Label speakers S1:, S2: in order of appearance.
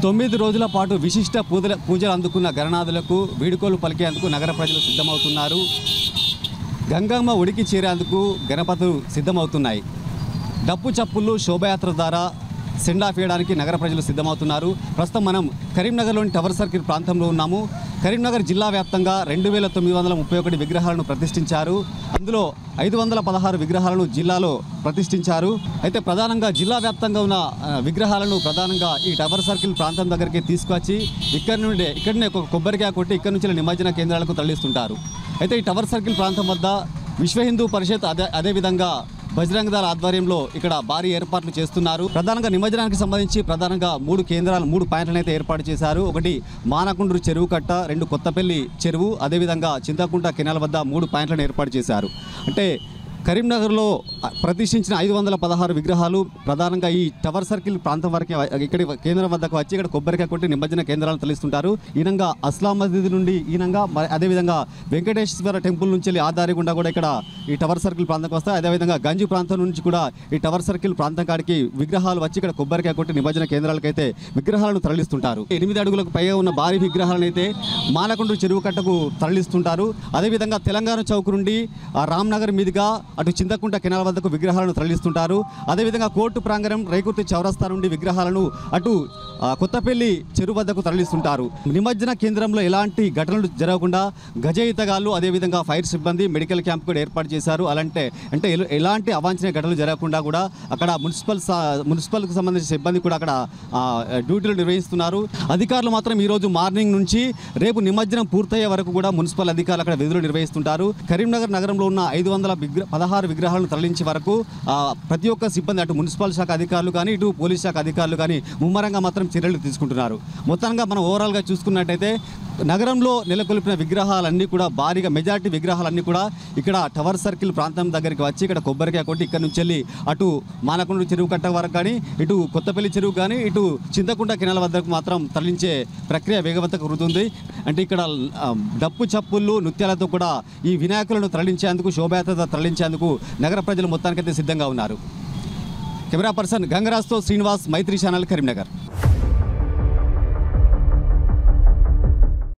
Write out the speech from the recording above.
S1: 9 రోజుల పాటు విశిష్ట పూజలు అందుకున్న గణనాథులకు వీడుకోలు పలికేందుకు నగర ప్రజలు సిద్ధమవుతున్నారు. గంగమ్మ ఒడికి చేరేందుకు గణపతులు సిద్ధమవుతున్నాయి. డప్పు చప్పుళ్ళు శోభయాత్ర ద్వారా సెండ్ ఆఫ్ చేయడానికి నగర ప్రజలు సిద్ధమవుతున్నారు. ప్రస్తుతం మనం కరీంనగర్లోని టవర్ సర్కిల్ ప్రాంతంలో ఉన్నాము. కరీంనగర్ జిల్లా వ్యాప్తంగా 2931 విగ్రహాలను ప్రతిష్ఠించారు. అందులో 516 విగ్రహాలను జిల్లాలో ప్రతిష్ఠించారు. అయితే ప్రధానంగా జిల్లా వ్యాప్తంగా ఉన్న విగ్రహాలను ప్రధానంగా ఈ టవర్ సర్కిల్ ప్రాంతం దగ్గరికి తీసుకొచ్చి ఇక్కడనే ఒక కొబ్బరికాయ కొట్టి ఇక్కడి నుంచి నిమజ్జన కేంద్రాలకు తరలిస్తుంటారు. అయితే ఈ టవర్ సర్కిల్ ప్రాంతం వద్ద విశ్వ హిందూ పరిషత్ అదేవిధంగా బజరంగ దళ ఆధ్వర్యంలో ఇక్కడ భారీ ఏర్పాట్లు చేస్తున్నారు. ప్రధానంగా నిమజ్జనానికి సంబంధించి ప్రధానంగా 3 పాయింట్లను అయితే ఏర్పాటు చేశారు. ఒకటి మానకుండ్రు చెరువు కట్ట, 2 కొత్తపల్లి చెరువు, అదేవిధంగా చింతకుంట కెనాల్ వద్ద 3 పాయింట్లను ఏర్పాటు చేశారు. అంటే కరీంనగర్లో ప్రతిష్ఠించిన 516 విగ్రహాలు ప్రధానంగా ఈ టవర్ సర్కిల్ ప్రాంతం వరకే ఇక్కడ కేంద్రం వద్దకు వచ్చి ఇక్కడ కొబ్బరికాయ కొట్టి నిమజ్జన కేంద్రాలను తరలిస్తుంటారు. ఈనంగా అస్లాం మసీద్ నుండి ఈనంగా అదేవిధంగా వెంకటేశ్వర టెంపుల్ నుంచి ఆధారి గుండా కూడా ఇక్కడ ఈ టవర్ సర్కిల్ ప్రాంతంకి వస్తాయి. అదేవిధంగా గంజి ప్రాంతం నుంచి కూడా ఈ టవర్ సర్కిల్ ప్రాంతం కాడికి విగ్రహాలు వచ్చి ఇక్కడ కొబ్బరికాయ కొట్టి నిమజ్జన కేంద్రాలకైతే విగ్రహాలను తరలిస్తుంటారు. 8 అడుగులకు పైగా ఉన్న భారీ విగ్రహాలను అయితే మానకుండ్రు చెరువు కట్టకు తరలిస్తుంటారు. అదేవిధంగా తెలంగాణ చౌక్ నుండి రామ్నగర్ మీదుగా అటు చింతకుంట కెనాల్ వద్దకు విగ్రహాలను తరలిస్తుంటారు. అదేవిధంగా కోర్టు ప్రాంగణం రేకుర్తి చౌరస్తా నుండి విగ్రహాలను అటు కొత్తపల్లి చెరువు వద్దకు తరలిస్తుంటారు. నిమజ్జన కేంద్రంలో ఎలాంటి ఘటనలు జరగకుండా గజయితగాళ్ళు అదేవిధంగా ఫైర్ సిబ్బంది మెడికల్ క్యాంప్ కూడా ఏర్పాటు చేశారు. అంటే ఎలాంటి అవాంఛనీయ ఘటనలు జరగకుండా కూడా అక్కడ మున్సిపల్కి సంబంధించిన సిబ్బంది కూడా అక్కడ డ్యూటీలు నిర్వహిస్తున్నారు. అధికారులు మాత్రం ఈరోజు మార్నింగ్ నుంచి రేపు నిమజ్జనం పూర్తయ్యే వరకు కూడా మున్సిపల్ అధికారులు అక్కడ విధులు నిర్వహిస్తుంటారు. కరీంనగర్ నగరంలో ఉన్న 516 విగ్రహాలను తరలించే వరకు ప్రతి ఒక్క సిబ్బంది అటు మున్సిపల్ శాఖ అధికారులు కానీ ఇటు పోలీస్ శాఖ అధికారులు కానీ ముమ్మరంగా మాత్రం చర్యలు తీసుకుంటున్నారు. మొత్తంగా మనం ఓవరాల్గా చూసుకున్నట్టయితే నగరంలో నెలకొల్పిన విగ్రహాలన్నీ కూడా భారీగా మెజారిటీ విగ్రహాలన్నీ కూడా ఇక్కడ టవర్ సర్కిల్ ప్రాంతం దగ్గరికి వచ్చి ఇక్కడ కొబ్బరికాయ కొట్టి ఇక్కడ నుంచి వెళ్ళి అటు మానకుండ్రు చెరువు కట్ట వరకు కానీ ఇటు కొత్తపల్లి చెరువు కానీ ఇటు చింతకుంట కెనాల్ వద్దకు మాత్రం తరలించే ప్రక్రియ వేగవంతంగా కుదురుతుంది. అంటే ఇక్కడ డప్పు చప్పుళ్ళు నృత్యాలతో కూడా ఈ వినాయకులను తరలించేందుకు శోభయాత్ర తరలించేందుకు నగర ప్రజలు మొత్తానికైతే సిద్ధంగా ఉన్నారు. కెమెరా పర్సన్ గంగరాజ్తో శ్రీనివాస్, మైత్రి ఛానల్, కరీంనగర్.